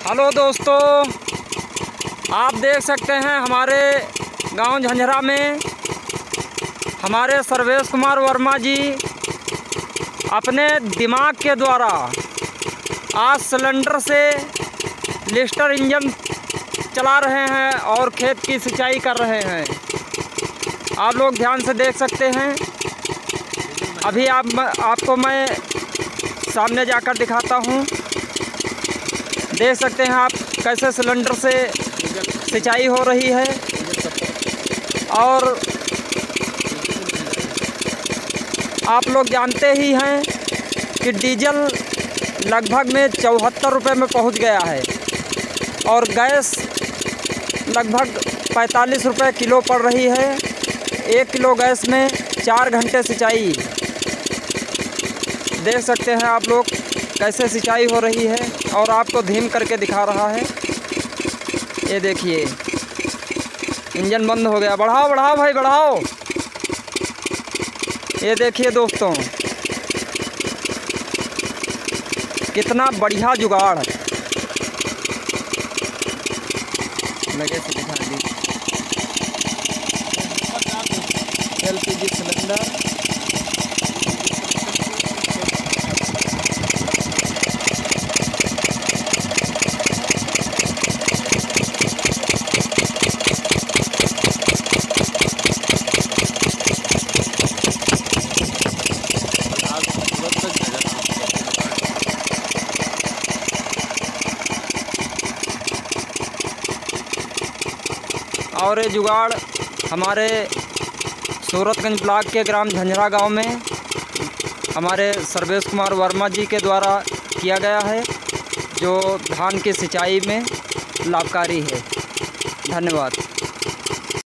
Hello दोस्तों, आप देख सकते हैं हमारे गांव झंझरा में हमारे सर्वेश कुमार वर्मा जी अपने दिमाग के द्वारा आज सिलेंडर से लिस्टर इंजन चला रहे हैं और खेत की सिंचाई कर रहे हैं। आप लोग ध्यान से देख सकते हैं। अभी आपको मैं सामने जाकर दिखाता हूं। देख सकते हैं आप कैसे सिलेंडर से सिंचाई हो रही है। और आप लोग जानते ही हैं कि डीजल लगभग में 74 रुपये में पहुंच गया है और गैस लगभग 45 रुपये किलो पड़ रही है। 1 किलो गैस में 4 घंटे सिंचाई। देख सकते हैं आप लोग कैसे सिंचाई हो रही है और आपको धीम करके दिखा रहा है। ये देखिए इंजन बंद हो गया। बढ़ाओ बढ़ाओ भाई बढ़ाओ। ये देखिए दोस्तों कितना बढ़िया जुगाड़ है। लगे से दिखा दी LPG सिलेंडर। और ये जुगाड़ हमारे सूरतगंज ब्लॉक के ग्राम झंझरा गांव में हमारे सर्वेश कुमार वर्मा जी के द्वारा किया गया है, जो धान की सिंचाई में लाभकारी है। धन्यवाद।